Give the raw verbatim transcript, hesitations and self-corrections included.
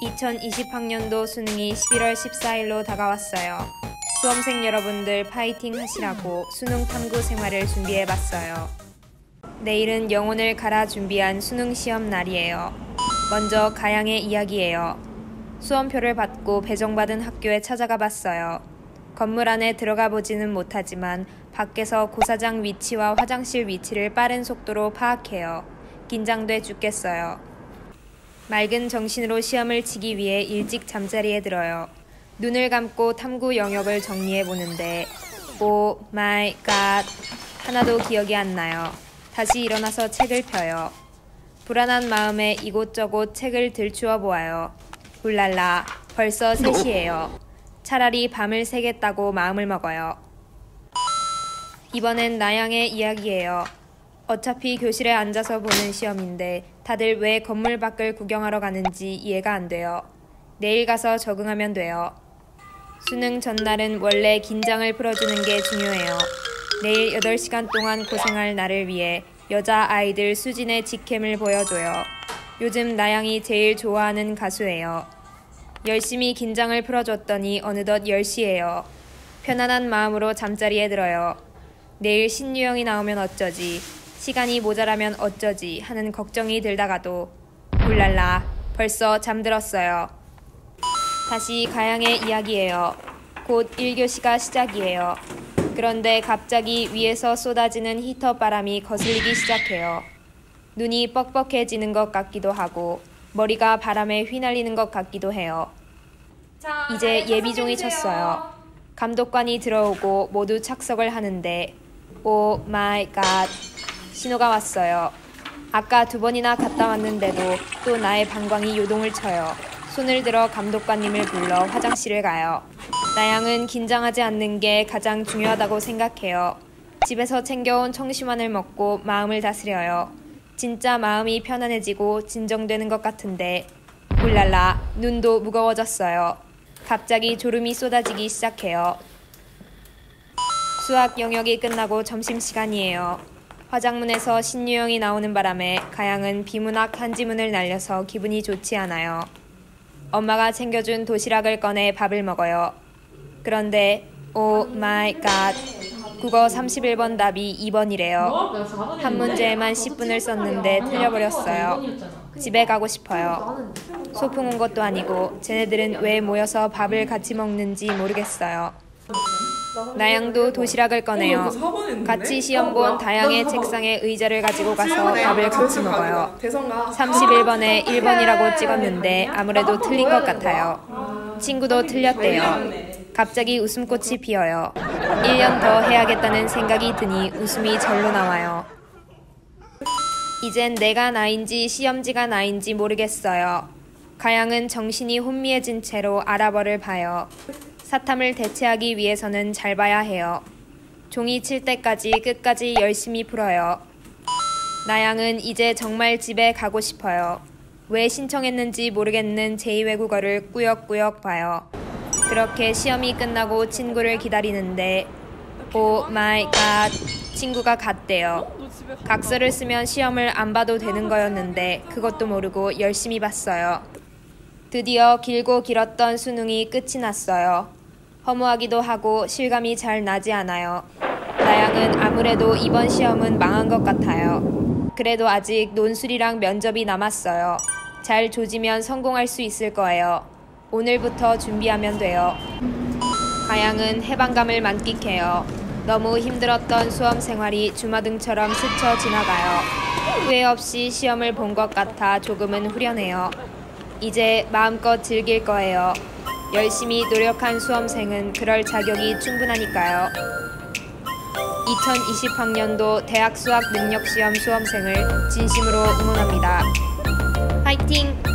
이천이십 학년도 수능이 십일월 십사일로 다가왔어요. 수험생 여러분들 파이팅 하시라고 수능 탐구 생활을 준비해봤어요. 내일은 영혼을 갈아 준비한 수능 시험 날이에요. 먼저 가양의 이야기예요. 수험표를 받고 배정받은 학교에 찾아가 봤어요. 건물 안에 들어가 보지는 못하지만 밖에서 고사장 위치와 화장실 위치를 빠른 속도로 파악해요. 긴장돼 죽겠어요. 맑은 정신으로 시험을 치기 위해 일찍 잠자리에 들어요. 눈을 감고 탐구 영역을 정리해 보는데 오 마이 갓 하나도 기억이 안 나요. 다시 일어나서 책을 펴요. 불안한 마음에 이곳저곳 책을 들추어 보아요. 울랄라 벌써 세 시예요. 차라리 밤을 새겠다고 마음을 먹어요. 이번엔 나양의 이야기예요. 어차피 교실에 앉아서 보는 시험인데 다들 왜 건물 밖을 구경하러 가는지 이해가 안 돼요. 내일 가서 적응하면 돼요. 수능 전날은 원래 긴장을 풀어주는 게 중요해요. 내일 여덟 시간 동안 고생할 나를 위해 여자아이들 수진의 직캠을 보여줘요. 요즘 나양이 제일 좋아하는 가수예요. 열심히 긴장을 풀어줬더니 어느덧 열 시예요. 편안한 마음으로 잠자리에 들어요. 내일 신유영이 나오면 어쩌지, 시간이 모자라면 어쩌지 하는 걱정이 들다가도 울랄라 벌써 잠들었어요. 다시 가양의 이야기예요. 곧 일 교시가 시작이에요. 그런데 갑자기 위에서 쏟아지는 히터 바람이 거슬리기 시작해요. 눈이 뻑뻑해지는 것 같기도 하고 머리가 바람에 휘날리는 것 같기도 해요. 자, 이제 예비종이 쳤어요. 감독관이 들어오고 모두 착석을 하는데 오 마이 갓 신호가 왔어요. 아까 두 번이나 갔다 왔는데도 또 나의 방광이 요동을 쳐요. 손을 들어 감독관님을 불러 화장실을 가요. 나양은 긴장하지 않는 게 가장 중요하다고 생각해요. 집에서 챙겨온 청심환을 먹고 마음을 다스려요. 진짜 마음이 편안해지고 진정되는 것 같은데 울랄라 눈도 무거워졌어요. 갑자기 졸음이 쏟아지기 시작해요. 수학 영역이 끝나고 점심시간이에요. 화장문에서 신유영이 나오는 바람에 가양은 비문학 한지문을 날려서 기분이 좋지 않아요. 엄마가 챙겨준 도시락을 꺼내 밥을 먹어요. 그런데 오 마이 갓 국어 삼십일 번 답이 이 번이래요. 한 문제에만 십 분을 썼는데 틀려버렸어요. 집에 가고 싶어요. 소풍 온 것도 아니고 쟤네들은 왜 모여서 밥을 같이 먹는지 모르겠어요. 나양도 도시락을 꺼내요. 같이 시험 본 다양의 책상에 의자를 가지고 가서 밥을 같이 먹어요. 삼십일 번에 일 번이라고 찍었는데 아무래도 틀린 것 같아요. 친구도 틀렸대요. 갑자기 웃음꽃이 피어요. 일 년 더 해야겠다는 생각이 드니 웃음이 절로 나와요. 이젠 내가 나인지 시험지가 나인지 모르겠어요. 가양은 정신이 혼미해진 채로 아랍어를 봐요. 사탐을 대체하기 위해서는 잘 봐야 해요. 종이 칠 때까지 끝까지 열심히 풀어요. 나양은 이제 정말 집에 가고 싶어요. 왜 신청했는지 모르겠는 제이 외국어를 꾸역꾸역 봐요. 그렇게 시험이 끝나고 친구를 기다리는데 오 마이 갓 친구가 갔대요. 각서를 쓰면 시험을 안 봐도 되는 거였는데 그것도 모르고 열심히 봤어요. 드디어 길고 길었던 수능이 끝이 났어요. 허무하기도 하고 실감이 잘 나지 않아요. 나양은 아무래도 이번 시험은 망한 것 같아요. 그래도 아직 논술이랑 면접이 남았어요. 잘 조지면 성공할 수 있을 거예요. 오늘부터 준비하면 돼요. 가양은 해방감을 만끽해요. 너무 힘들었던 수험 생활이 주마등처럼 스쳐 지나가요. 후회 없이 시험을 본 것 같아 조금은 후련해요. 이제 마음껏 즐길 거예요. 열심히 노력한 수험생은 그럴 자격이 충분하니까요. 이천이십 학년도 대학 수학 능력시험 수험생을 진심으로 응원합니다. 화이팅!